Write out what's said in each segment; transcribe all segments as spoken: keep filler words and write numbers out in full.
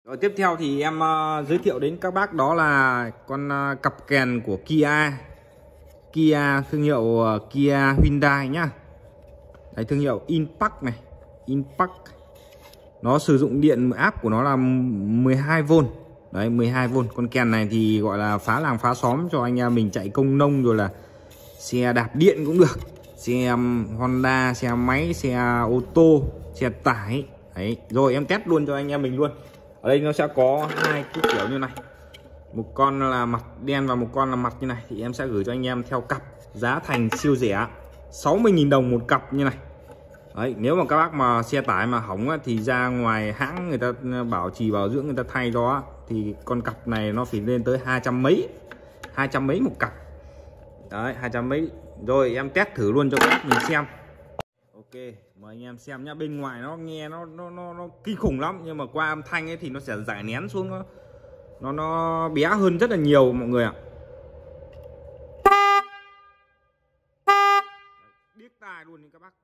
Rồi, tiếp theo thì em uh, giới thiệu đến các bác đó là con uh, cặp kèn của Kia. Kia thương hiệu uh, Kia Hyundai nhá. Đấy, thương hiệu Impact này, Impact. Nó sử dụng điện áp của nó là mười hai vôn. Đấy, mười hai vôn. Con kèn này thì gọi là phá làng phá xóm cho anh em mình chạy công nông, rồi là xe đạp điện cũng được, xe Honda, xe máy, xe ô tô, xe tải. Đấy, rồi em test luôn cho anh em mình luôn. Ở đây nó sẽ có hai cái kiểu như này, một con là mặt đen và một con là mặt như này, thì em sẽ gửi cho anh em theo cặp, giá thành siêu rẻ, sáu mươi nghìn đồng một cặp như này. Đấy, nếu mà các bác mà xe tải mà hỏng á, thì ra ngoài hãng người ta bảo trì bảo dưỡng, người ta thay đó, thì con cặp này nó phải lên tới hai trăm mấy, hai trăm mấy một cặp. Đấy, hai trăm mấy. Rồi em test thử luôn cho các bác mình xem. Ok, mời anh em xem nhá. Bên ngoài nó nghe nó nó nó, nó kinh khủng lắm, nhưng mà qua âm thanh ấy thì nó sẽ giải nén xuống, nó nó nó bé hơn rất là nhiều mọi người ạ. Điếc tai luôn các bác.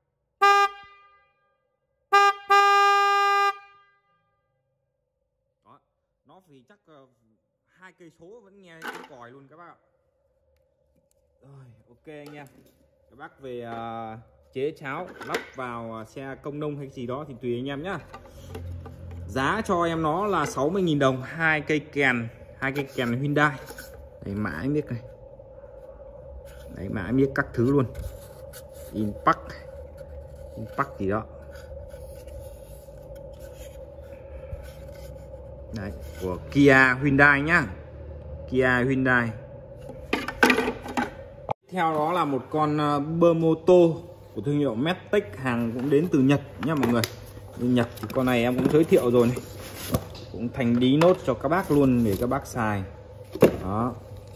Đó, nó thì chắc uh, hai cây số vẫn nghe cái còi luôn các bác ạ. Rồi, ok anh em. Các bác về uh, chế cháo lắp vào xe công nông hay gì đó thì tùy anh em nhá. Giá cho em nó là sáu mươi nghìn đồng, hai cây kèn, hai cây kèn Hyundai. Đấy, mã em biết này. Đấy, mã em biết các thứ luôn. Impact, Impact gì đó. Đấy, của Kia Hyundai nhá. Kia Hyundai. Theo đó là một con bơm mô tô của thương hiệu Medtech, hàng cũng đến từ Nhật nhá mọi người. Bên Nhật thì con này em cũng giới thiệu rồi này, cũng thành đí nốt cho các bác luôn để các bác xài. Đó.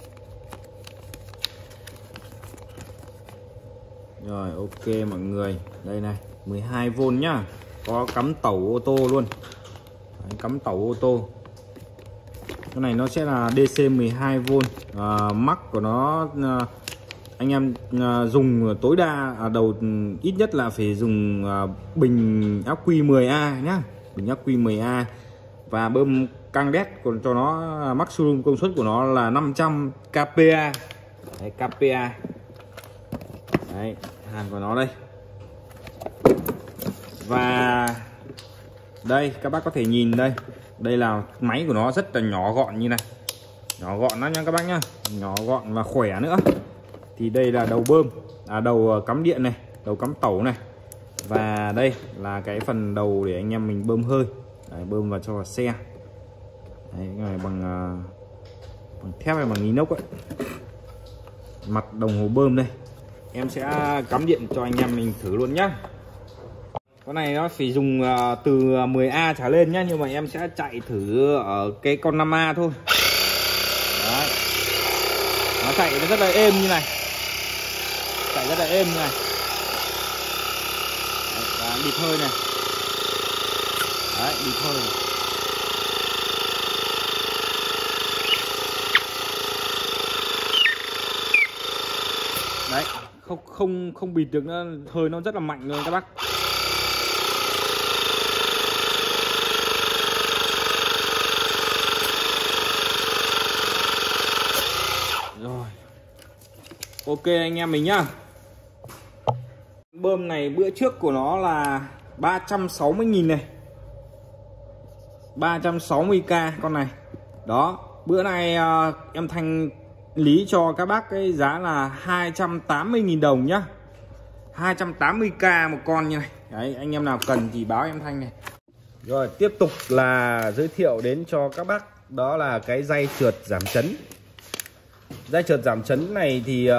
Rồi, ok mọi người, đây này, mười hai vôn nhá, có cắm tẩu ô tô luôn. Đấy, cắm tẩu ô tô. Cái này nó sẽ là đê xê mười hai vôn, à, max của nó à, anh em à, dùng tối đa à, đầu ít nhất là phải dùng à, bình ắc quy mười A nhá, bình ắc quy mười A, và bơm căng đét còn cho nó à, maximum công suất của nó là năm trăm ca pê a. Đấy, ca pê a. Đấy, hàng của nó đây. Và đây các bác có thể nhìn đây, đây là máy của nó rất là nhỏ gọn như này, nhỏ gọn lắm nha các bác nhá, nhỏ gọn và khỏe nữa. Thì đây là đầu bơm, à, đầu cắm điện này, đầu cắm tẩu này, và đây là cái phần đầu để anh em mình bơm hơi. Đấy, bơm vào cho vào xe. Đấy, cái này bằng, bằng thép hay bằng inox ấy. Mặt đồng hồ bơm đây, em sẽ cắm điện cho anh em mình thử luôn nhá. Con này nó phải dùng uh, từ mười A trở lên nhá, nhưng mà em sẽ chạy thử ở cái con năm A thôi. Đấy. Nó chạy nó rất là êm như này, chạy rất là êm như này. Đấy, bịt hơi này. Đấy, bịt hơi này. Đấy, không không không bịt được nữa, hơi nó rất là mạnh luôn các bác. Rồi, ok anh em mình nhá. Bơm này bữa trước của nó là ba trăm sáu mươi nghìn này, ba trăm sáu mươi k con này. Đó, bữa nay uh, em thanh lý cho các bác cái giá là hai trăm tám mươi nghìn đồng nhá, hai trăm tám mươi k một con như này. Đấy, anh em nào cần thì báo em Thanh này. Rồi, tiếp tục là giới thiệu đến cho các bác đó là cái dây trượt giảm chấn. Dây trượt giảm chấn này thì uh,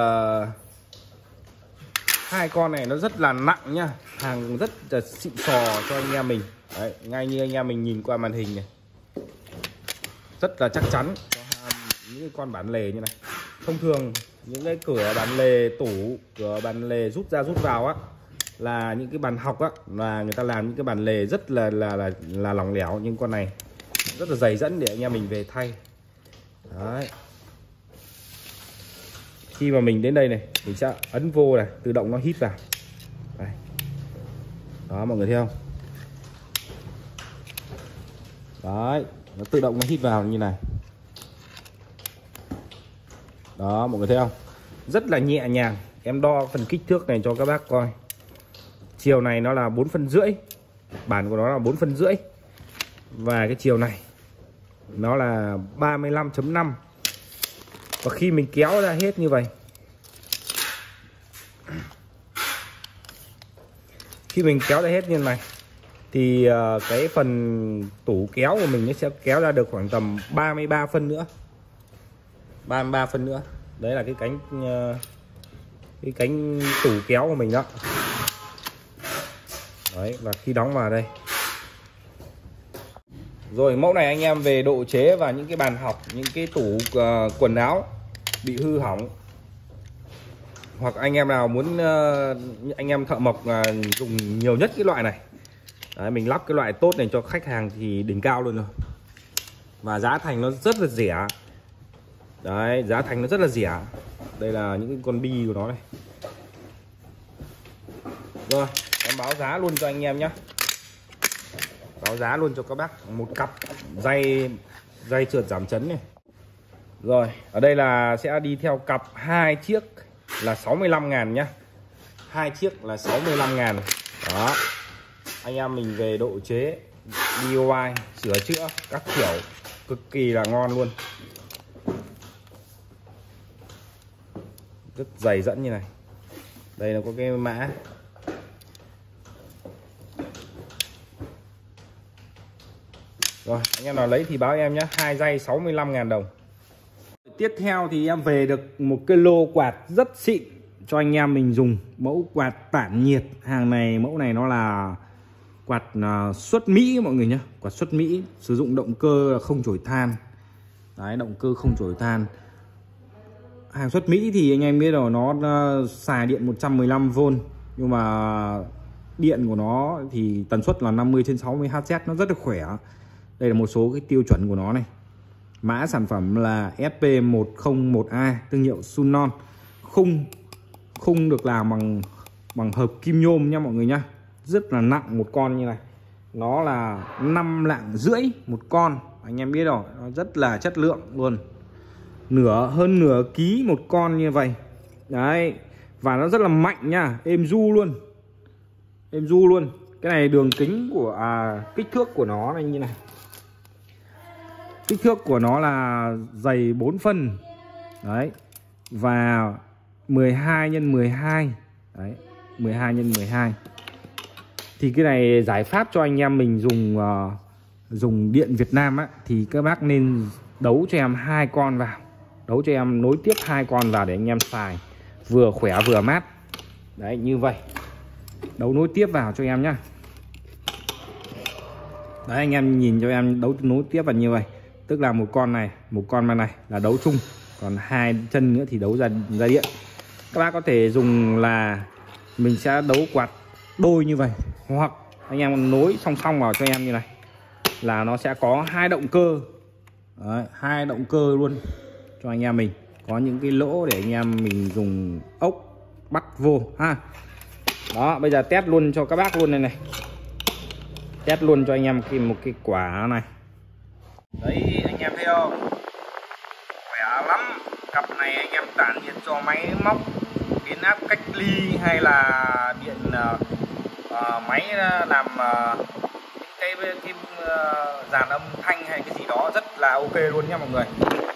hai con này nó rất là nặng nhá, hàng rất là xịn sò cho anh em mình. Đấy, ngay như anh em mình nhìn qua màn hình này, rất là chắc chắn cho những cái con bản lề như này. Thông thường những cái cửa bản lề tủ, cửa bản lề rút ra rút vào á, là những cái bàn học á, là người ta làm những cái bản lề rất là là là là lỏng lẻo, nhưng con này rất là dày dẫn để anh em mình về thay. Đấy, khi mà mình đến đây này, mình sẽ ấn vô này, tự động nó hít vào. Đây. Đó mọi người thấy không? Đấy, nó tự động nó hít vào như này. Đó, mọi người thấy không? Rất là nhẹ nhàng. Em đo phần kích thước này cho các bác coi. Chiều này nó là bốn phân rưỡi, bản của nó là bốn phân rưỡi, và cái chiều này nó là ba mươi lăm chấm năm. Và khi mình kéo ra hết như vậy, khi mình kéo ra hết như này thì uh, cái phần tủ kéo của mình nó sẽ kéo ra được khoảng tầm ba mươi ba phân nữa, ba mươi ba phân nữa. Đấy là cái cánh uh, cái cánh tủ kéo của mình đó. Đấy, và khi đóng vào đây. Rồi, mẫu này anh em về độ chế và những cái bàn học, những cái tủ uh, quần áo bị hư hỏng, hoặc anh em nào muốn uh, anh em thợ mộc uh, dùng nhiều nhất cái loại này. Đấy, mình lắp cái loại tốt này cho khách hàng thì đỉnh cao luôn rồi. Và giá thành nó rất là rẻ. Đấy, giá thành nó rất là rẻ. Đây là những cái con bi của nó này. Rồi, em báo giá luôn cho anh em nhé. Báo giá luôn cho các bác một cặp dây dây trượt giảm chấn này. Rồi, ở đây là sẽ đi theo cặp hai chiếc là sáu mươi lăm ngàn nhá. Hai chiếc là sáu mươi lăm ngàn. Đó. Anh em mình về độ chế, đê i y, sửa chữa các kiểu cực kỳ là ngon luôn. Rất dày dẫn như này. Đây là có cái mã. Rồi, anh em nào lấy thì báo em nhé. Hai dây sáu mươi lăm ngàn đồng. Tiếp theo thì em về được một cái lô quạt rất xịn cho anh em mình dùng. Mẫu quạt tản nhiệt. Hàng này, mẫu này nó là quạt uh, xuất Mỹ mọi người nhé. Quạt xuất Mỹ, sử dụng động cơ không chổi than. Đấy, động cơ không chổi than. Hàng xuất Mỹ thì anh em biết rồi, nó uh, xài điện một trăm mười lăm vôn. Nhưng mà điện của nó thì tần suất là năm mươi trên sáu mươi héc, nó rất là khỏe. Đây là một số cái tiêu chuẩn của nó này. Mã sản phẩm là S P một không một A, thương hiệu Sunon. Khung khung được làm bằng bằng hợp kim nhôm nha mọi người nhá. Rất là nặng một con như này. Nó là năm lạng rưỡi một con. Anh em biết rồi, nó rất là chất lượng luôn. Nửa hơn nửa ký một con như vậy. Đấy, và nó rất là mạnh nha, êm du luôn. Êm du luôn. Cái này đường kính của à, kích thước của nó là như này. Kích thước của nó là dày bốn phân. Đấy. Và mười hai nhân mười hai. Đấy, mười hai nhân mười hai. Thì cái này giải pháp cho anh em mình dùng uh, dùng điện Việt Nam á, thì các bác nên đấu cho em hai con vào. Đấu cho em nối tiếp hai con vào để anh em xài vừa khỏe vừa mát. Đấy, như vậy. Đấu nối tiếp vào cho em nhá. Đấy, anh em nhìn cho em đấu nối tiếp vào như vậy. Tức là một con này, một con bên này là đấu chung, còn hai chân nữa thì đấu ra ra điện. Các bác có thể dùng là mình sẽ đấu quạt đôi như vậy, hoặc anh em nối song song vào cho em như này là nó sẽ có hai động cơ. Đấy, hai động cơ luôn cho anh em mình. Có những cái lỗ để anh em mình dùng ốc bắt vô ha. Đó, bây giờ test luôn cho các bác luôn này này. Test luôn cho anh em cái một cái quả này. Đấy, anh em thấy không? Khỏe lắm. Cặp này anh em tản nhiệt cho máy móc, biến áp cách ly, hay là điện uh, uh, máy làm uh, cái, cái, cái uh, dàn âm thanh hay cái gì đó rất là ok luôn nha mọi người.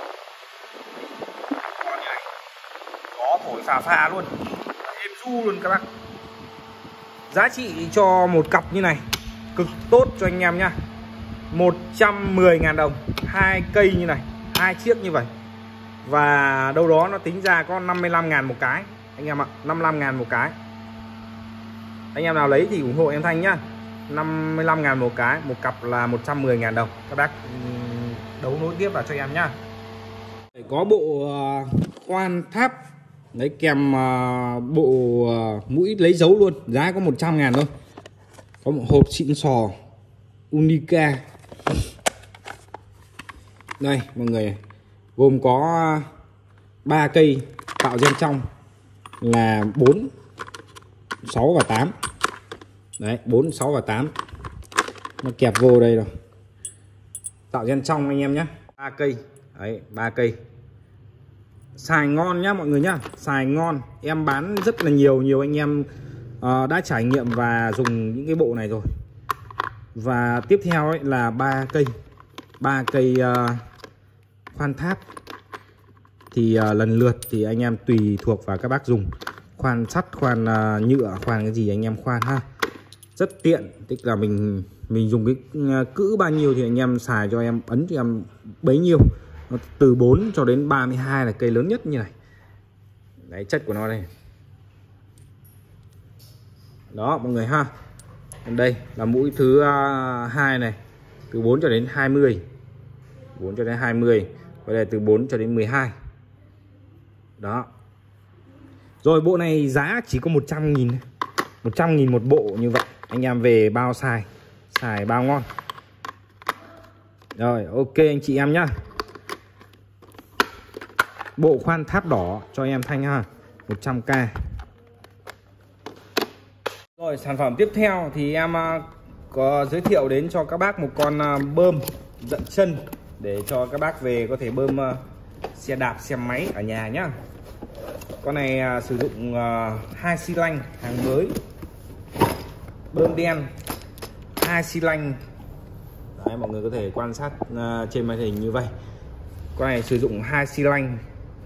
Còn như này, gió thổi phà phà luôn, êm du luôn các bác. Giá trị cho một cặp như này cực tốt cho anh em nhá. Một trăm mười ngàn đồng, hai cây như này, hai chiếc như vậy. Và đâu đó nó tính ra có năm mươi lăm ngàn một cái anh em ạ, năm mươi lăm ngàn một cái. Anh em nào lấy thì ủng hộ em Thanh nhá. năm mươi lăm ngàn một cái, một cặp là một trăm mười ngàn đồng. Các bác đấu nối tiếp vào cho em nhá. Có bộ khoan tháp đấy, kèm bộ mũi lấy dấu luôn, giá có một trăm ngàn thôi. Có một hộp xịn sò Unica. Đây mọi người, gồm có ba cây tạo gen trong là bốn, sáu và tám. Đấy, bốn, sáu và tám. Nó kẹp vô đây rồi. tạo gen trong anh em nhé. Ba cây đấy, ba cây xài ngon nhá mọi người nhá, xài ngon. Em bán rất là nhiều nhiều anh em uh, đã trải nghiệm và dùng những cái bộ này rồi. Và tiếp theo ấy là ba cây ba cây uh, khoan tháp. Thì uh, lần lượt thì anh em tùy thuộc vào các bác dùng. Khoan sắt, khoan uh, nhựa, khoan cái gì anh em khoan ha. Rất tiện, tức là mình mình dùng cái uh, cữ bao nhiêu thì anh em xài cho em, ấn cho em bấy nhiêu. Nó từ bốn cho đến ba mươi hai là cây lớn nhất như này. Đấy, chất của nó đây. Đó mọi người ha. Đây là mũi thứ uh, hai này, từ bốn cho đến hai mươi. bốn cho đến hai mươi. Và đây từ bốn cho đến mười hai. Đó. Rồi bộ này giá chỉ có một trăm nghìn. một trăm nghìn một bộ như vậy. Anh em về bao xài, xài bao ngon. Rồi, ok anh chị em nhá. Bộ khoan tháp đỏ cho em Thanh ha, một trăm k. Rồi sản phẩm tiếp theo thì em có giới thiệu đến cho các bác một con bơm dận chân để cho các bác về có thể bơm xe đạp, xe máy ở nhà nhá. Con này sử dụng hai xi lanh hàng mới, bơm đen hai xi lanh. Đấy, mọi người có thể quan sát trên màn hình như vậy. Con này sử dụng hai xi lanh.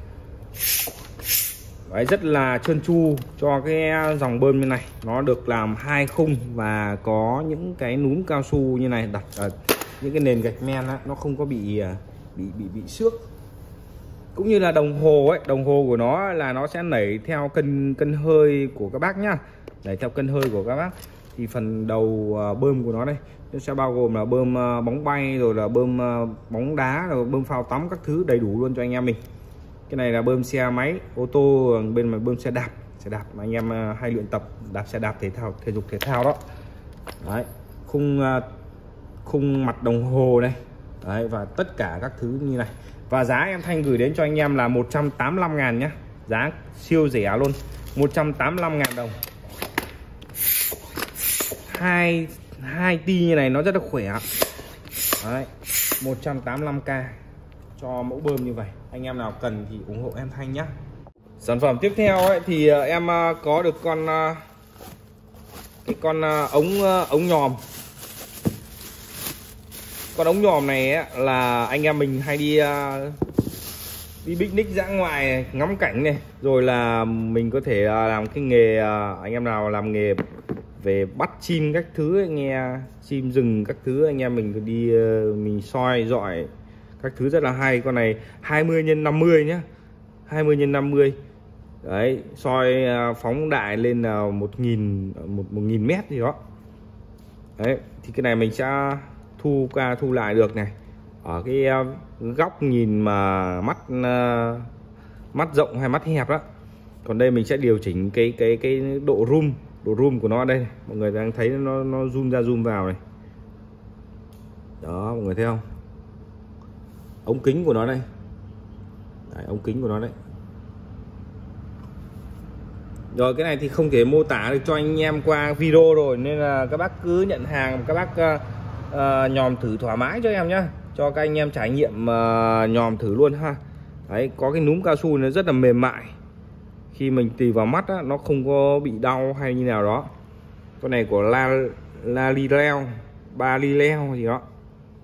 Đấy, rất là trơn tru cho cái dòng bơm như này. Nó được làm hai khung và có những cái núm cao su như này đặt ở những cái nền gạch men á, nó không có bị bị bị bị xước. Cũng như là đồng hồ ấy, đồng hồ của nó là nó sẽ nảy theo cân cân hơi của các bác nhá. Nảy theo cân hơi của các bác. Thì phần đầu bơm của nó đây nó sẽ bao gồm là bơm bóng bay, rồi là bơm bóng đá, rồi bơm phao tắm, các thứ đầy đủ luôn cho anh em mình. Cái này là bơm xe máy ô tô, bên mà bơm xe đạp, xe đạp mà anh em hay luyện tập đạp xe đạp thể thao, thể dục thể thao đó. Đấy, khung khung mặt đồng hồ này. Đấy, và tất cả các thứ như này. Và giá em Thanh gửi đến cho anh em là một trăm tám mươi lăm ngàn nhá. Giá siêu rẻ luôn, một trăm tám mươi lăm ngàn đồng. Hai hai ti như này nó rất là khỏe. Đấy, một trăm tám mươi lăm k cho mẫu bơm như vậy. Anh em nào cần thì ủng hộ em Thanh nhé. Sản phẩm tiếp theo ấy thì em có được con cái con ống ống nhòm. Con ống nhòm này ấy, là anh em mình hay đi đi picnic dã ngoại ngắm cảnh này, rồi là mình có thể làm cái nghề, anh em nào làm nghề về bắt chim các thứ, nghe chim rừng các thứ, anh em mình đi mình soi dọi các thứ rất là hay. Con này hai mươi nhân năm mươi nhá, hai mươi nhân năm mươi. Đấy, soi phóng đại lên là một nghìn một một nghìn mét gì đó. Đấy, thì cái này mình sẽ thu ca thu lại được này ở cái góc nhìn mà mắt mắt rộng hay mắt hẹp đó. Còn đây mình sẽ điều chỉnh cái cái cái độ zoom, độ zoom của nó đây này. Mọi người đang thấy nó nó zoom ra zoom vào này. Đó, mọi người thấy không? Ống kính của nó đây. Đấy, ống kính của nó đấy. Rồi cái này thì không thể mô tả được cho anh em qua video rồi, nên là các bác cứ nhận hàng, các bác uh, uh, nhòm thử thoải mái cho em nhá, cho các anh em trải nghiệm uh, nhòm thử luôn ha. Đấy, có cái núm cao su nó rất là mềm mại, khi mình tì vào mắt á, nó không có bị đau hay như nào đó. Con này của La La Lileo, Ba Lileo gì đó.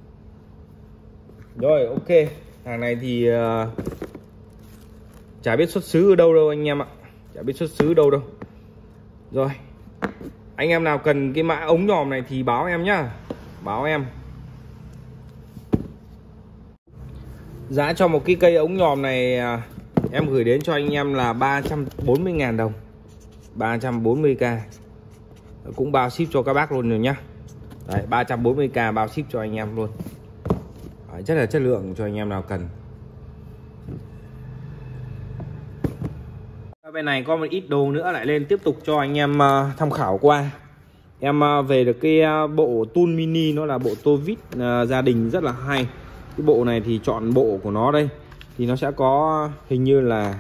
Rồi ok, hàng này thì uh, chả biết xuất xứ ở đâu đâu anh em ạ, chả biết xuất xứ đâu đâu. Rồi anh em nào cần cái mã ống nhòm này thì báo em nhá, báo em. Giá cho một cái cây ống nhòm này uh, em gửi đến cho anh em là ba trăm bốn mươi ngàn đồng, ba trăm bốn mươi k, cũng bao ship cho các bác luôn rồi nhá. Đấy, ba trăm bốn mươi k bao ship cho anh em luôn. Đấy, rất là chất lượng cho anh em nào cần. Bên này có một ít đồ nữa lại lên tiếp tục cho anh em uh, tham khảo qua. Em uh, về được cái uh, bộ tool mini, nó là bộ tô vít uh, gia đình rất là hay. Cái bộ này thì chọn bộ của nó đây thì nó sẽ có hình như là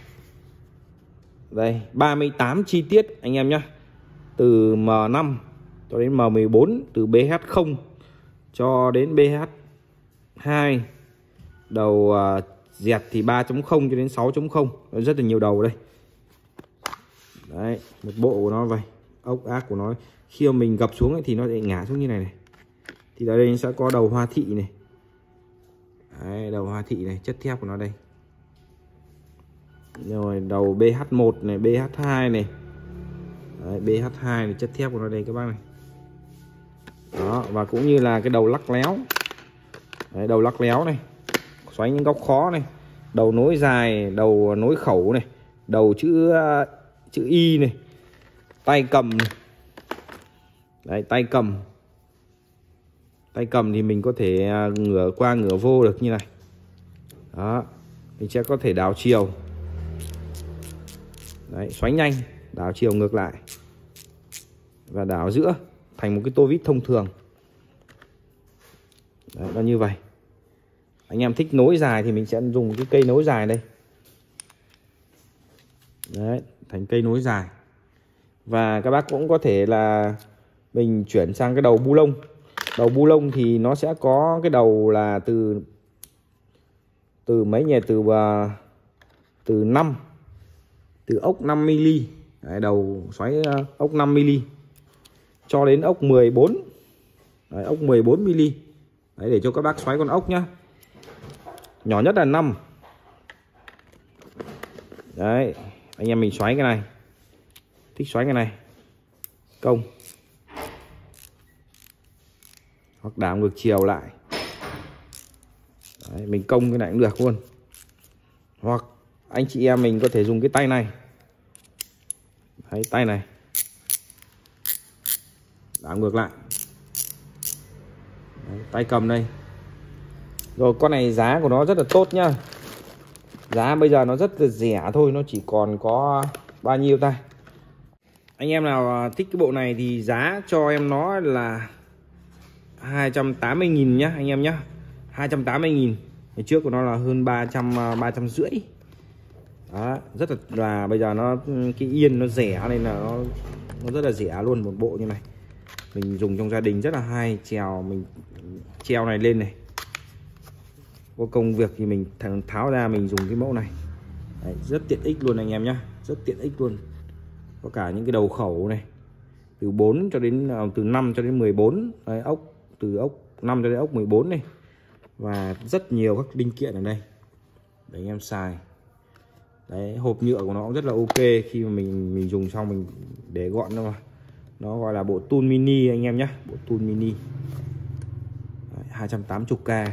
đây ba mươi tám chi tiết anh em nhé, từ M năm cho đến M mười bốn, từ B H không cho đến B H hai, đầu uh, dẹt thì ba chấm không cho đến sáu chấm không, rất là nhiều đầu đây. Đấy, một bộ của nó vậy. Ốc ác của nó khi mà mình gập xuống ấy, thì nó sẽ ngả xuống như này này. Thì ở đây sẽ có đầu hoa thị này. Đấy, đầu hoa thị này, chất thép của nó đây. Rồi đầu bê hát một này, bê hát hai này. Đấy, bê hát hai này, chất thép của nó đây các bác này. Đó, và cũng như là cái đầu lắc léo. Đấy, đầu lắc léo này, xoáy những góc khó này, đầu nối dài, đầu nối khẩu này, đầu chữ chữ Y này, tay cầm này. Đấy, tay cầm. Tay cầm thì mình có thể ngửa qua ngửa vô được như này. Đó, mình sẽ có thể đảo chiều. Đấy, xoáy nhanh, đảo chiều ngược lại và đảo giữa thành một cái tô vít thông thường. Đấy, nó như vậy. Anh em thích nối dài thì mình sẽ dùng cái cây nối dài đây. Đấy, thành cây nối dài. Và các bác cũng có thể là mình chuyển sang cái đầu bu lông. Đầu bu lông thì nó sẽ có cái đầu là từ từ mấy nhỉ, từ từ năm, từ ốc năm mi li. Đấy, đầu xoáy ốc năm mi li cho đến ốc mười bốn. Đấy, ốc mười bốn mi li. Đấy, để cho các bác xoáy con ốc nhá. Nhỏ nhất là năm. Đấy, anh em mình xoáy cái này, thích xoáy cái này, công hoặc đảo ngược chiều lại. Đấy, mình công cái này cũng được luôn. Hoặc anh chị em mình có thể dùng cái tay này. Đấy, tay này đảo ngược lại. Đấy, tay cầm đây. Rồi con này giá của nó rất là tốt nhá. Giá bây giờ nó rất là rẻ thôi, nó chỉ còn có bao nhiêu ta. Anh em nào thích cái bộ này thì giá cho em nó là hai trăm tám mươi nghìn nhá anh em nhá. hai trăm tám mươi nghìn. Ngày trước của nó là hơn ba trăm, ba trăm rưỡi. Đó, rất là, là bây giờ nó cái yên nó rẻ nên là nó nó rất là rẻ luôn, một bộ như này. Mình dùng trong gia đình rất là hay, trèo mình treo này lên này. Có công việc thì mình tháo ra mình dùng cái mẫu này. Đấy, rất tiện ích luôn anh em nhá, rất tiện ích luôn. Có cả những cái đầu khẩu này, từ bốn cho đến từ năm cho đến mười bốn. Đấy, ốc từ ốc năm cho đến ốc mười bốn này. Và rất nhiều các linh kiện ở đây để anh em xài. Đấy, hộp nhựa của nó cũng rất là ok, khi mà mình mình dùng xong mình để gọn nó vào. Nó gọi là bộ tool mini anh em nhé, bộ tool mini. Đấy, hai trăm tám mươi k.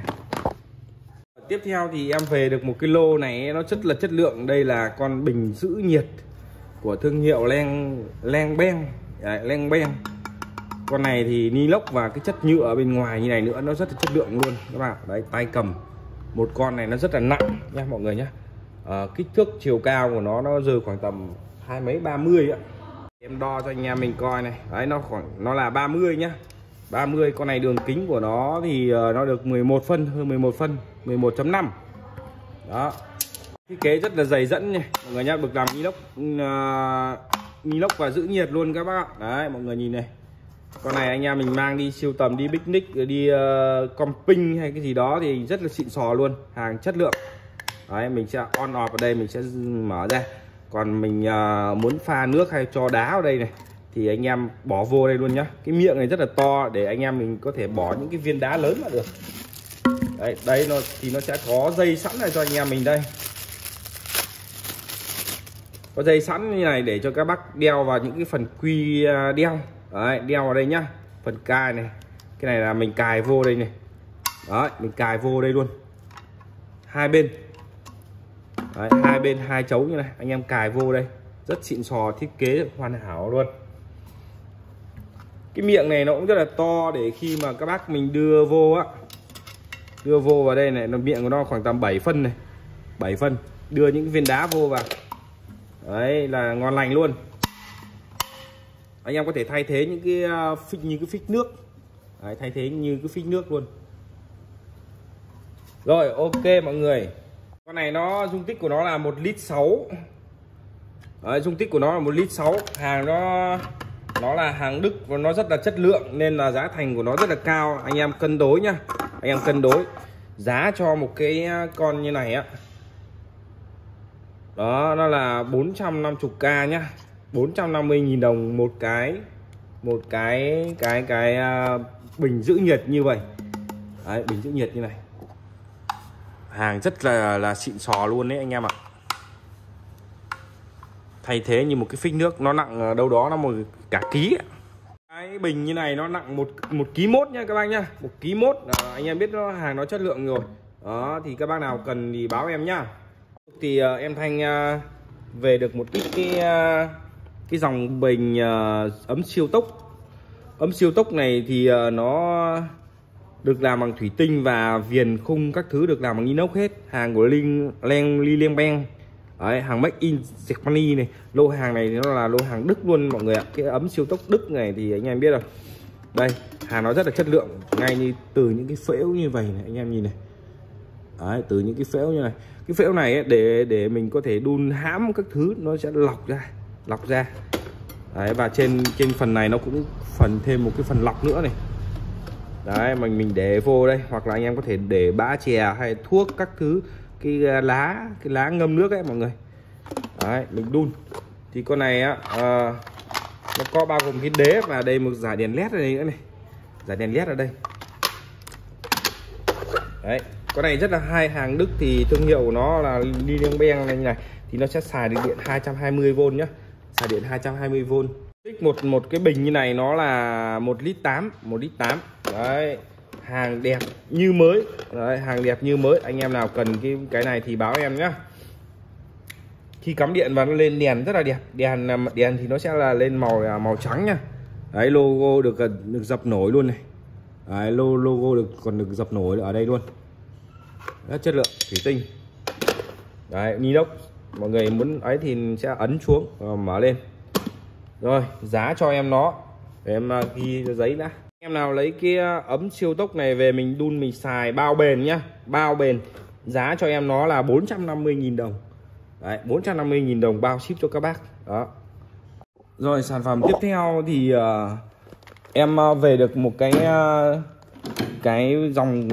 Tiếp theo thì em về được một cái lô này, nó rất là chất lượng. Đây là con bình giữ nhiệt của thương hiệu Len Len Beng. Đấy, Len Beng. Con này thì ni lốc và cái chất nhựa ở bên ngoài như này nữa, nó rất là chất lượng luôn các bạn. Đấy, tay cầm. Một con này nó rất là nặng nha mọi người nhé. À, kích thước chiều cao của nó nó rơi khoảng tầm hai mấy ba mươi ạ. Em đo cho anh em mình coi này. Đấy, nó khoảng nó là ba mươi nhá. ba mươi. Con này đường kính của nó thì uh, nó được mười một phân, hơn mười một phân, mười một chấm năm. Đó. Thiết kế rất là dày dẫn nha mọi người nhá, được làm inox uh, inox và giữ nhiệt luôn các bác ạ. Đấy, mọi người nhìn này. Con này anh em mình mang đi siêu tầm, đi picnic, đi uh, camping hay cái gì đó thì rất là xịn sò luôn, hàng chất lượng. Đấy, mình sẽ on off ở đây, mình sẽ mở ra. Còn mình uh, muốn pha nước hay cho đá vào đây này thì anh em bỏ vô đây luôn nhá. Cái miệng này rất là to để anh em mình có thể bỏ những cái viên đá lớn vào được. Đấy, đây nó thì nó sẽ có dây sẵn này cho anh em mình đây. Có dây sẵn như này để cho các bác đeo vào những cái phần quy đeo. Đấy, đeo vào đây nhá. Phần cài này. Cái này là mình cài vô đây này. Đấy, mình cài vô đây luôn. Hai bên. Đấy, hai bên hai chấu như này, anh em cài vô đây. Rất xịn sò, thiết kế hoàn hảo luôn. Cái miệng này nó cũng rất là to để khi mà các bác mình đưa vô á. Đưa vô vào đây này, nó miệng của nó khoảng tầm bảy phân này. bảy phân, đưa những cái viên đá vô vào. Đấy là ngon lành luôn. Anh em có thể thay thế những cái phích như cái phích nước. Đấy, thay thế như cái phích nước luôn. Rồi, ok mọi người. Con này nó dung tích của nó là một lít sáu. Đấy, dung tích của nó là một lít sáu. Hàng nó nó là hàng Đức và nó rất là chất lượng nên là giá thành của nó rất là cao. Anh em cân đối nhá. Anh em cân đối. Giá cho một cái con như này á, đó nó là bốn trăm năm mươi k nhá, bốn trăm năm mươi nghìn đồng một cái, một cái cái cái uh, bình giữ nhiệt như vậy. Đấy, bình giữ nhiệt như này, hàng rất là là xịn sò luôn đấy anh em ạ. Thay thế như một cái phích nước, nó nặng đâu đó là một cả ký. Cái bình như này nó nặng một một ký mốt nha các bác nhá, một ký mốt. À, anh em biết nó hàng nó chất lượng rồi. Đó thì các bác nào cần thì báo em nhá. Thì uh, em Thanh uh, về được một ít cái uh, cái dòng bình uh, ấm siêu tốc. Ấm siêu tốc này thì uh, nó được làm bằng thủy tinh và viền khung các thứ được làm bằng inox hết. Hàng của Linh Len Li Liên Beng. Đấy, hàng Make in Germany này. Lô hàng này nó là lô hàng Đức luôn mọi người ạ. Cái ấm siêu tốc Đức này thì anh em biết rồi. Đây, hàng nó rất là chất lượng, ngay như từ những cái phễu như vậy này anh em nhìn này. Đấy, từ những cái phễu như này. Cái phễu này ấy, để để mình có thể đun hãm các thứ nó sẽ lọc ra, lọc ra. Đấy, và trên trên phần này nó cũng phần thêm một cái phần lọc nữa này. Đấy, mình mình để vô đây, hoặc là anh em có thể để bã chè hay thuốc các thứ, cái lá cái lá ngâm nước ấy mọi người. Đấy, mình đun thì con này á uh, nó có bao gồm cái đế và đây một giải đèn led này nữa này, giải đèn led ở đây. Đấy, con này rất là hay, hàng Đức thì thương hiệu của nó là Li Liên Beng này, này thì nó sẽ xài được điện hai trăm hai mươi vôn nhá, xài điện hai trăm hai mươi vôn. Một một cái bình như này nó là một lít tám, một lít tám. Đấy, hàng đẹp như mới. Đấy, hàng đẹp như mới. Anh em nào cần cái cái này thì báo em nhá. Khi cắm điện và nó lên đèn rất là đẹp. Đèn đèn thì nó sẽ là lên màu màu trắng nhá. Đấy, logo được được dập nổi luôn này. Đấy, logo được còn được dập nổi ở đây luôn. Rất chất lượng, thủy tinh. Đấy, inox. Mọi người muốn ấy thì sẽ ấn xuống mở lên. Rồi, giá cho em nó để em ghi cho giấy đã. Em nào lấy cái ấm siêu tốc này về mình đun mình xài bao bền nhá, bao bền. Giá cho em nó là bốn trăm năm mươi nghìn đồng. Đấy, bốn trăm năm mươi nghìn đồng bao ship cho các bác. Đó. Rồi, sản phẩm tiếp theo thì uh, em về được một cái uh, cái dòng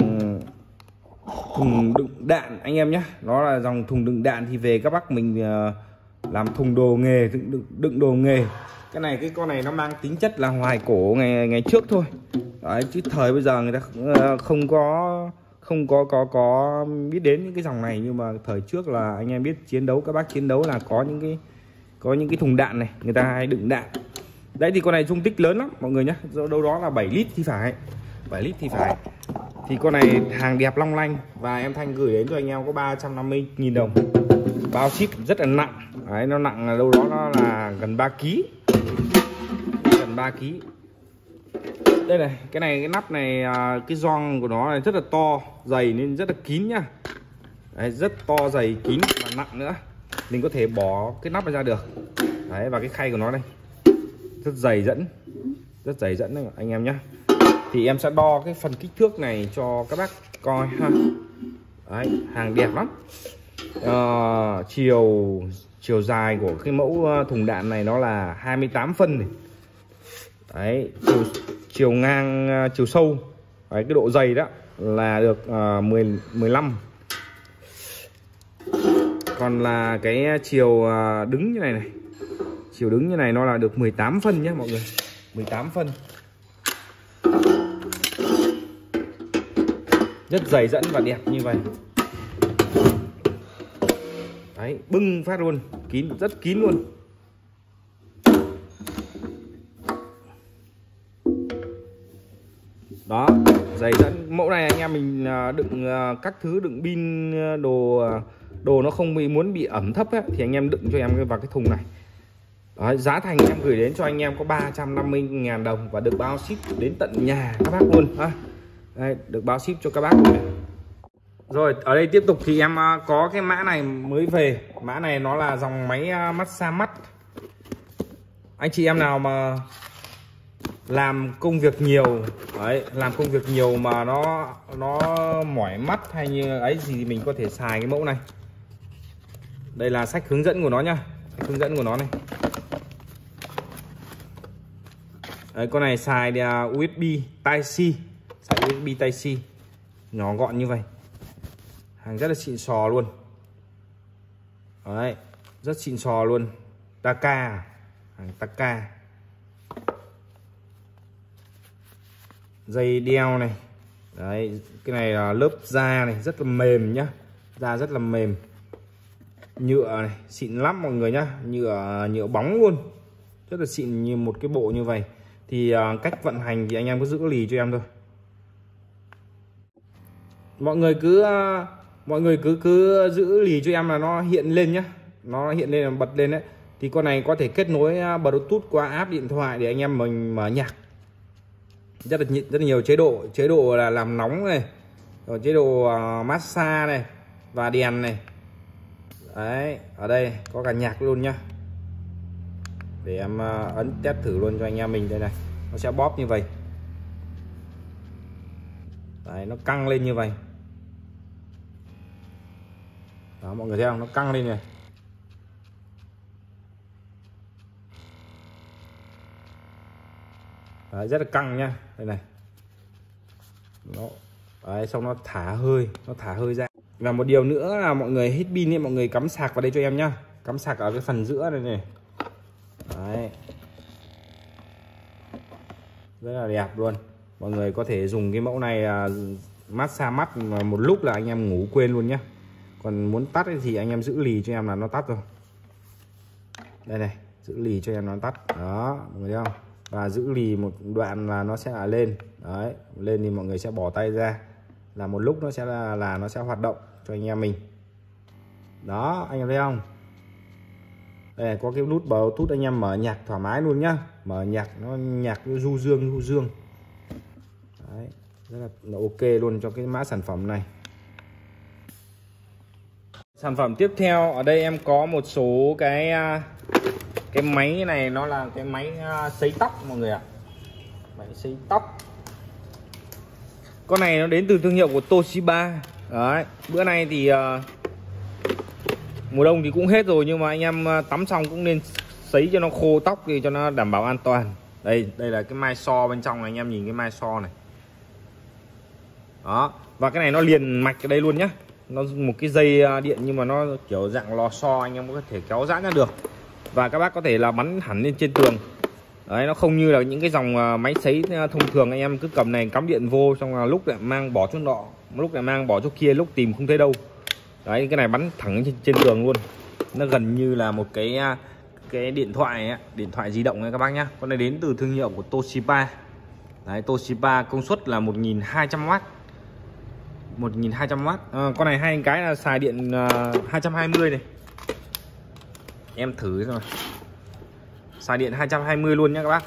thùng đựng đạn anh em nhé. Nó là dòng thùng đựng đạn thì về các bác mình uh, làm thùng đồ nghề, đựng, đựng đồ nghề. Cái này cái con này nó mang tính chất là hoài cổ ngày ngày trước thôi. Đấy, chứ thời bây giờ người ta không có không có có có biết đến những cái dòng này, nhưng mà thời trước là anh em biết chiến đấu, các bác chiến đấu là có những cái có những cái thùng đạn này, người ta hay đựng đạn. Đấy thì con này dung tích lớn lắm mọi người nhé, đâu đó là bảy lít thì phải, bảy lít thì phải. Thì con này hàng đẹp long lanh và em Thanh gửi đến cho anh em có ba trăm năm mươi nghìn đồng. Bao ship rất là nặng. Đấy, nó nặng là đâu đó nó là gần ba ki lô gam, gần ba ki lô gam. Đây này, cái này cái nắp này cái gioăng của nó này rất là to, dày nên rất là kín nhá. Đấy, rất to, dày, kín và nặng nữa. Mình có thể bỏ cái nắp này ra được. Đấy, và cái khay của nó đây rất dày dẫn, rất dày dẫn đấy anh em nhé. Thì em sẽ đo cái phần kích thước này cho các bác coi ha. Đấy, hàng đẹp lắm. À, chiều chiều dài của cái mẫu thùng đạn này nó là hai mươi tám phân này. Đấy, chiều, chiều ngang, chiều sâu, đấy, cái độ dày đó là được uh, mười, mười lăm. Còn là cái chiều uh, đứng như này này, chiều đứng như này nó là được mười tám phân nhé mọi người, mười tám phân. Rất dày dẫn và đẹp như vậy. Đấy, bưng phát luôn, kín, rất kín luôn. Đó, dày dẫn. Mẫu này anh em mình đựng các thứ, đựng pin, đồ đồ nó không bị muốn bị ẩm thấp ấy, thì anh em đựng cho em vào cái thùng này. Đấy, giá thành em gửi đến cho anh em có ba trăm năm mươi nghìn đồng và được bao ship đến tận nhà các bác luôn ha. Đây, được bao ship cho các bác luôn. Rồi, ở đây tiếp tục thì em có cái mã này mới về. Mã này nó là dòng máy massage mắt. Anh chị em nào mà làm công việc nhiều, đấy, làm công việc nhiều mà nó nó mỏi mắt hay như ấy gì thì mình có thể xài cái mẫu này. Đây là sách hướng dẫn của nó nhá, sách hướng dẫn của nó này. Đấy, con này xài u ét bê Type C, xài u ét bê Type C, nhỏ gọn như vậy. Hàng rất là xịn sò luôn. Đấy, rất xịn sò luôn. Taka, hàng Taka. Dây đeo này. Đấy, cái này là lớp da này rất là mềm nhá. Da rất là mềm. Nhựa này, xịn lắm mọi người nhá, nhựa nhựa bóng luôn. Rất là xịn, như một cái bộ như vậy. Thì uh, cách vận hành thì anh em cứ giữ lì cho em thôi. Mọi người cứ uh, mọi người cứ cứ giữ lì cho em là nó hiện lên nhá. Nó hiện lên là bật lên đấy. Thì con này có thể kết nối uh, Bluetooth qua app điện thoại để anh em mình mở nhạc. Rất là rất là nhiều chế độ, chế độ là làm nóng này, rồi chế độ uh, massage này và đèn này. Đấy, ở đây có cả nhạc luôn nhá. Để em uh, ấn test thử luôn cho anh em mình đây này. Nó sẽ bóp như vậy. Đấy, nó căng lên như vậy. Đó, mọi người thấy không? Nó căng lên này. Đấy, rất là căng nhá. Đây này. Nó đấy, xong nó thả hơi, nó thả hơi ra. Và một điều nữa là mọi người hết pin ấy, mọi người cắm sạc vào đây cho em nhá. Cắm sạc ở cái phần giữa này này. Đấy. Rất là đẹp luôn. Mọi người có thể dùng cái mẫu này à, massage mắt mà một lúc là anh em ngủ quên luôn nhá. Còn muốn tắt thì anh em giữ lì cho em là nó tắt rồi. Đây này, giữ lì cho em nó tắt. Đó, mọi người thấy không? Và giữ lì một đoạn là nó sẽ là lên. Đấy, lên thì mọi người sẽ bỏ tay ra. Là một lúc nó sẽ là, là nó sẽ hoạt động cho anh em mình. Đó, anh em thấy không? Đây này, có cái nút Bluetooth anh em mở nhạc thoải mái luôn nhá. Mở nhạc nó nhạc nó du dương du dương. Đấy, rất là, là ok luôn cho cái mã sản phẩm này. Sản phẩm tiếp theo ở đây em có một số cái cái máy này, nó là cái máy sấy tóc mọi người ạ. Máy sấy tóc. Con này nó đến từ thương hiệu của Toshiba. Đấy, bữa nay thì uh, mùa đông thì cũng hết rồi, nhưng mà anh em tắm xong cũng nên sấy cho nó khô tóc thì cho nó đảm bảo an toàn. Đây, đây là cái mai so bên trong này, anh em nhìn cái mai so này. Đó, và cái này nó liền mạch ở đây luôn nhá. Nó một cái dây điện nhưng mà nó kiểu dạng lò xo, anh em có thể kéo giãn ra được. Và các bác có thể là bắn hẳn lên trên tường. Đấy, nó không như là những cái dòng máy sấy thông thường anh em cứ cầm này cắm điện vô, xong là lúc lại mang bỏ chỗ nọ, lúc lại mang bỏ chỗ kia, lúc tìm không thấy đâu. Đấy, cái này bắn thẳng trên, trên tường luôn. Nó gần như là một cái cái điện thoại ấy, điện thoại di động ấy các bác nhá. Con này đến từ thương hiệu của Toshiba. Đấy, Toshiba công suất là một nghìn hai trăm oát. một nghìn hai trăm oát. À, con này hai cái là xài điện uh, hai trăm hai mươi này. Em thử rồi. Xài điện hai trăm hai mươi luôn nhá các bác.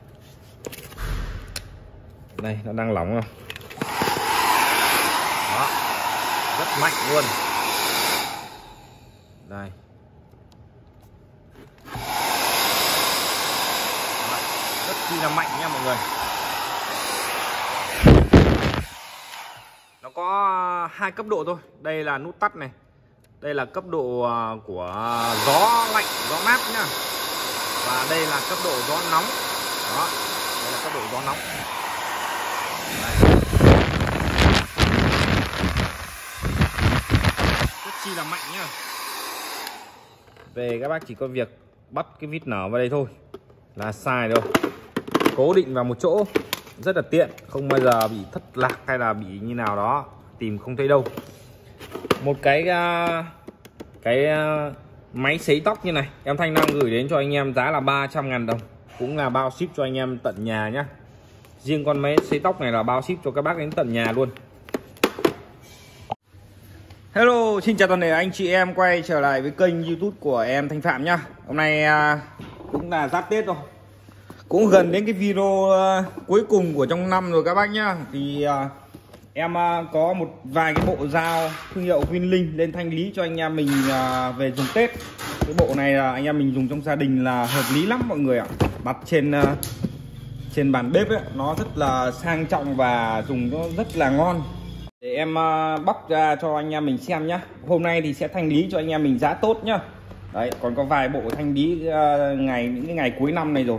Đây, nó đang lỏng rồi. Đó. Rất mạnh luôn. Đây. Rất chi là mạnh nha mọi người. Nó có hai cấp độ thôi. Đây là nút tắt này. Đây là cấp độ của gió lạnh, gió mát nhá. Và đây là cấp độ gió nóng. Đó, đây là cấp độ gió nóng. Đây. Rất chi là mạnh nhá. Về các bác chỉ có việc bắt cái vít nở vào đây thôi là xài rồi. Cố định vào một chỗ rất là tiện, không bao giờ bị thất lạc hay là bị như nào đó tìm không thấy đâu. Một cái cái máy sấy tóc như này em Thanh đang gửi đến cho anh em giá là ba trăm ngàn đồng, cũng là bao ship cho anh em tận nhà nhá. Riêng con máy sấy tóc này là bao ship cho các bác đến tận nhà luôn. Hello, xin chào toàn thể anh chị em quay trở lại với kênh YouTube của em Thanh Phạm nhá. Hôm nay cũng là giáp Tết rồi, cũng gần đến cái video uh, cuối cùng của trong năm rồi các bác nhá. Thì uh, em uh, có một vài cái bộ dao thương hiệu Winling lên thanh lý cho anh em mình uh, về dùng Tết. Cái bộ này là uh, anh em mình dùng trong gia đình là hợp lý lắm mọi người ạ. Đặt trên uh, trên bàn bếp ấy, nó rất là sang trọng và dùng nó rất là ngon. Để em uh, bóc ra cho anh em mình xem nhá. Hôm nay thì sẽ thanh lý cho anh em mình giá tốt nhá. Đấy, còn có vài bộ thanh lý uh, ngày những cái ngày cuối năm này rồi.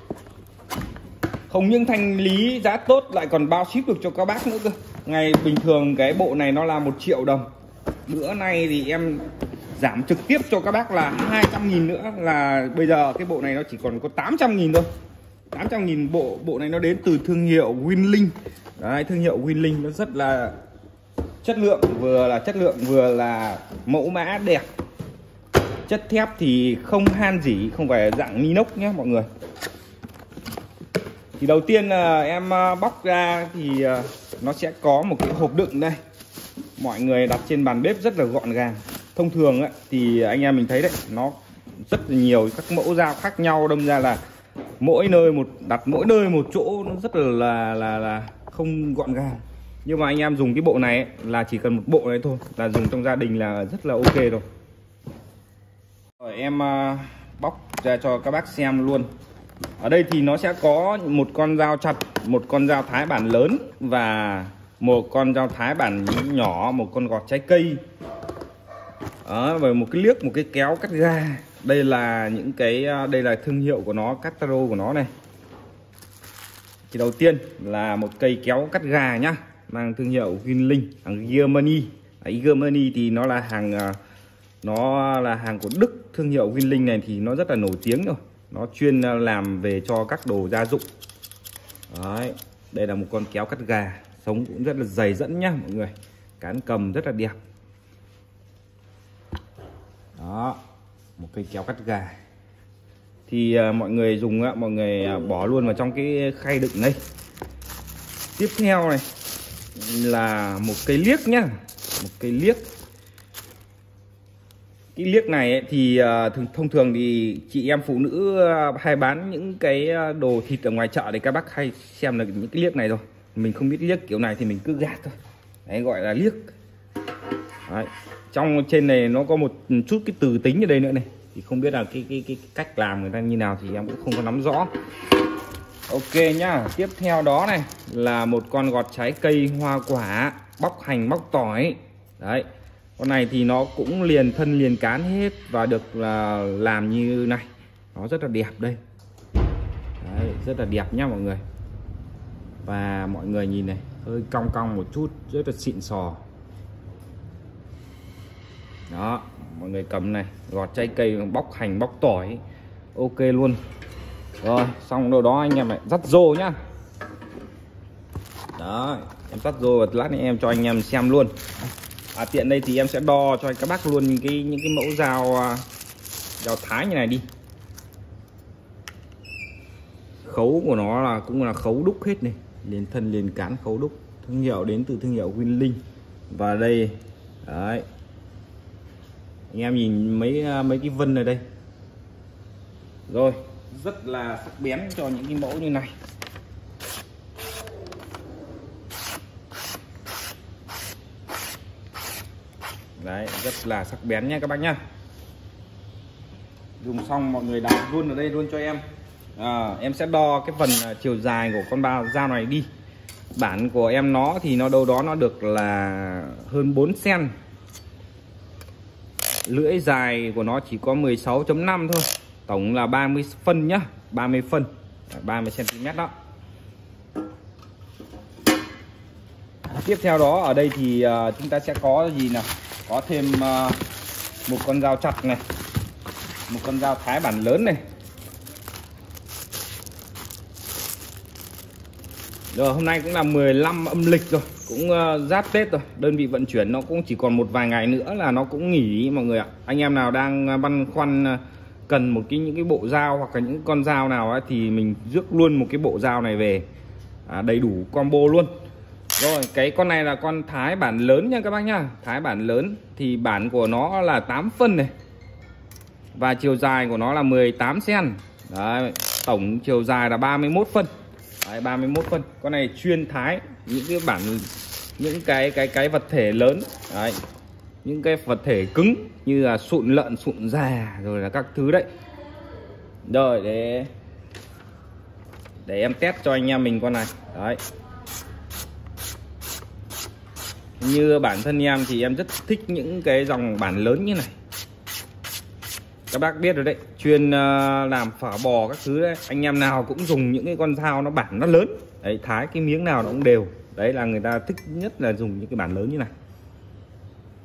Không những thanh lý giá tốt lại còn bao ship được cho các bác nữa cơ. Ngày bình thường cái bộ này nó là một triệu đồng. Bữa nay thì em giảm trực tiếp cho các bác là hai trăm nghìn nữa, là bây giờ cái bộ này nó chỉ còn có tám trăm nghìn thôi. Tám trăm nghìn bộ. Bộ này nó đến từ thương hiệu Winling. Đấy, thương hiệu Winling nó rất là chất lượng, vừa là chất lượng vừa là mẫu mã đẹp. Chất thép thì không han rỉ, không phải dạng inox nhé mọi người. Thì đầu tiên là em bóc ra thì nó sẽ có một cái hộp đựng đây. Mọi người đặt trên bàn bếp rất là gọn gàng. Thông thường ấy, thì anh em mình thấy đấy, nó rất là nhiều các mẫu dao khác nhau, đâm ra là mỗi nơi một đặt mỗi nơi một chỗ, nó rất là là là, là không gọn gàng. Nhưng mà anh em dùng cái bộ này ấy, là chỉ cần một bộ này thôi là dùng trong gia đình là rất là ok rồi. Rồi em uh, bóc ra cho các bác xem luôn. Ở đây thì nó sẽ có một con dao chặt, một con dao thái bản lớn và một con dao thái bản nhỏ, một con gọt trái cây. Đó, và một cái liếc, một cái kéo cắt ga. Đây là những cái đây là thương hiệu của nó, Cataro của nó này. Thì đầu tiên là một cây kéo cắt gà nhá, mang thương hiệu Winling, hàng Germany. Ở Germany thì nó là hàng nó là hàng của Đức. Thương hiệu Winling này thì nó rất là nổi tiếng rồi. Nó chuyên làm về cho các đồ gia dụng. Đấy, đây là một con kéo cắt gà, sống cũng rất là dày dẫn nhá mọi người. Cán cầm rất là đẹp. Đó, một cây kéo cắt gà. Thì uh, mọi người dùng uh, mọi người uh, bỏ luôn vào trong cái khay đựng đây. Tiếp theo này là một cây liếc nhá, một cây liếc. Cái liếc này ấy, thì uh, thường, thông thường thì chị em phụ nữ uh, hay bán những cái đồ thịt ở ngoài chợ thì các bác hay xem là những cái liếc này rồi. Mình không biết liếc kiểu này thì mình cứ gạt thôi. Đấy, gọi là liếc. Đấy. Trong trên này nó có một chút cái từ tính ở đây nữa này, thì không biết là cái, cái, cái, cái cách làm người ta như nào thì em cũng không có nắm rõ. Ok nhá. Tiếp theo đó này là một con gọt trái cây hoa quả, bóc hành bóc tỏi. Đấy, con này thì nó cũng liền thân liền cán hết và được là làm như này, nó rất là đẹp đây. Đấy, rất là đẹp nhá mọi người. Và mọi người nhìn này, hơi cong cong một chút, rất là xịn sò. Đó, mọi người cầm này, gọt trái cây, bóc hành bóc tỏi, ok luôn. Rồi, xong đâu đó anh em lại dắt rô nhá. Đó, em dắt rô và lát nữa em cho anh em xem luôn. À, tiện đây thì em sẽ đo cho các bác luôn những cái những cái mẫu dao dao thái như này đi. Khấu của nó là cũng là khấu đúc hết này, liền thân liền cán khấu đúc, thương hiệu đến từ thương hiệu Winling. Và đây, đấy, anh em nhìn mấy mấy cái vân ở đây. Rồi, rất là sắc bén cho những cái mẫu như này. Đấy, rất là sắc bén nha các bác nhá. Dùng xong mọi người đặt luôn ở đây luôn cho em. À, em sẽ đo cái phần chiều dài của con bao dao này đi. Bản của em nó thì nó đâu đó nó được là hơn bốn xăng-ti-mét. Lưỡi dài của nó chỉ có mười sáu chấm năm thôi. Tổng là ba mươi phân nhá, ba mươi phân, ba mươi xăng-ti-mét đó. Tiếp theo đó ở đây thì uh, chúng ta sẽ có gì nào? Có thêm uh, một con dao chặt này, một con dao thái bản lớn này. Rồi, hôm nay cũng là mười lăm âm lịch rồi, cũng uh, giáp Tết rồi. Đơn vị vận chuyển nó cũng chỉ còn một vài ngày nữa là nó cũng nghỉ mọi người ạ. Anh em nào đang băn khoăn uh, cần một cái những cái bộ dao hoặc là những con dao nào ấy, thì mình rước luôn một cái bộ dao này về, à, đầy đủ combo luôn. Rồi, cái con này là con thái bản lớn nha các bác nhá. Thái bản lớn thì bản của nó là tám phân này. Và chiều dài của nó là mười tám xăng-ti-mét. Đấy, tổng chiều dài là ba mươi mốt phân. Đấy, ba mươi mốt phân. Con này chuyên thái những cái bản, những cái cái cái vật thể lớn. Đấy, những cái vật thể cứng như là sụn lợn, sụn già rồi là các thứ đấy. Rồi, để để em test cho anh em mình con này. Đấy, như bản thân em thì em rất thích những cái dòng bản lớn như này. Các bác biết rồi đấy, chuyên uh, làm phở bò các thứ đấy. Anh em nào cũng dùng những cái con dao nó bản nó lớn. Đấy, thái cái miếng nào nó cũng đều. Đấy là người ta thích nhất là dùng những cái bản lớn như này.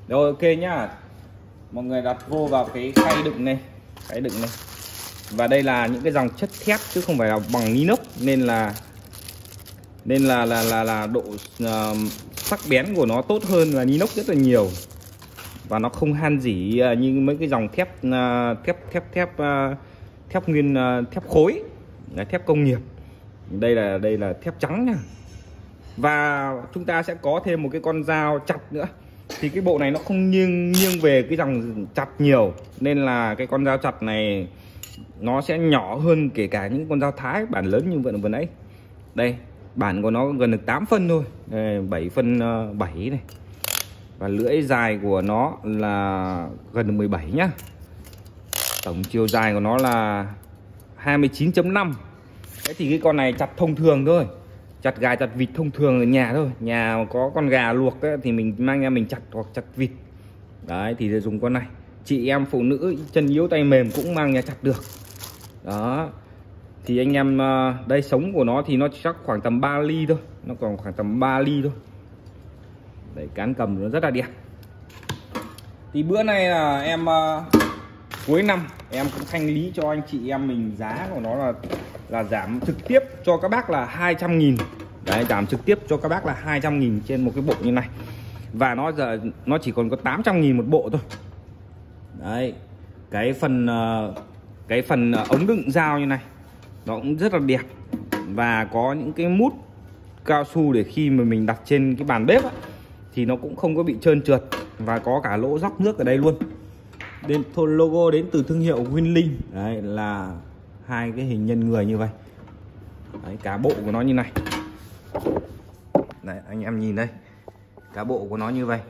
Rồi ok nhá. Mọi người đặt vô vào cái khay đựng này, khay đựng này. Và đây là những cái dòng chất thép chứ không phải là bằng inox, nên là nên là là là là độ uh, sắc bén của nó tốt hơn là inox rất là nhiều. Và nó không han rỉ uh, như mấy cái dòng thép uh, thép thép thép uh, thép nguyên uh, thép khối, là thép công nghiệp. Đây là đây là thép trắng nha. Và chúng ta sẽ có thêm một cái con dao chặt nữa. Thì cái bộ này nó không nghiêng nghiêng về cái dòng chặt nhiều, nên là cái con dao chặt này nó sẽ nhỏ hơn kể cả những con dao thái bản lớn như vậy vừa nãy. Đây, bản của nó gần được tám phân thôi. Đây, bảy phân bảy này. Và lưỡi dài của nó là gần được mười bảy nhá. Tổng chiều dài của nó là hai mươi chín chấm năm. Thế thì cái con này chặt thông thường thôi, chặt gà chặt vịt thông thường ở nhà thôi. Nhà có con gà luộc ấy, thì mình mang ra mình chặt, hoặc chặt vịt. Đấy thì dùng con này. Chị em phụ nữ chân yếu tay mềm cũng mang ra chặt được. Đó. Thì anh em đây, sống của nó thì nó chắc khoảng tầm ba ly thôi. Nó còn khoảng tầm ba ly thôi. Đấy, cán cầm nó rất là đẹp. Thì bữa nay là em uh, cuối năm em cũng thanh lý cho anh chị em mình, giá của nó là là giảm trực tiếp cho các bác là hai trăm nghìn. Đấy, giảm trực tiếp cho các bác là hai trăm nghìn trên một cái bộ như này. Và nó giờ nó chỉ còn có tám trăm nghìn một bộ thôi. Đấy, cái phần cái phần ống đựng dao như này nó cũng rất là đẹp. Và có những cái mút cao su để khi mà mình đặt trên cái bàn bếp ấy, thì nó cũng không có bị trơn trượt. Và có cả lỗ róc nước ở đây luôn. Đến thôi, logo đến từ thương hiệu Winling. Đấy là hai cái hình nhân người như vậy. Đấy, cả bộ của nó như này. Đấy, anh em nhìn đây, cả bộ của nó như vậy.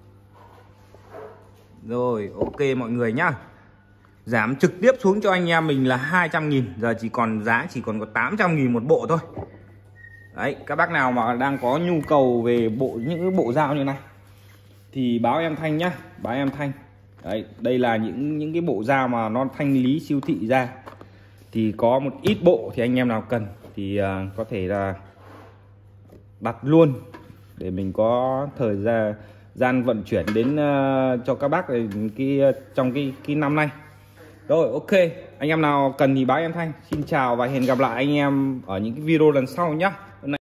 Rồi ok mọi người nhá. Giảm trực tiếp xuống cho anh em mình là hai trăm nghìn. Giờ chỉ còn giá chỉ còn có tám trăm nghìn một bộ thôi. Đấy, các bác nào mà đang có nhu cầu về bộ những cái bộ dao như này thì báo em Thanh nhá, báo em Thanh. Đấy, đây là những những cái bộ dao mà nó thanh lý siêu thị ra. Thì có một ít bộ thì anh em nào cần thì uh, có thể là đặt luôn để mình có thời gian gian vận chuyển đến uh, cho các bác cái trong cái cái năm nay. Rồi ok, anh em nào cần thì báo em Thanh. Xin chào và hẹn gặp lại anh em ở những cái video lần sau nhá.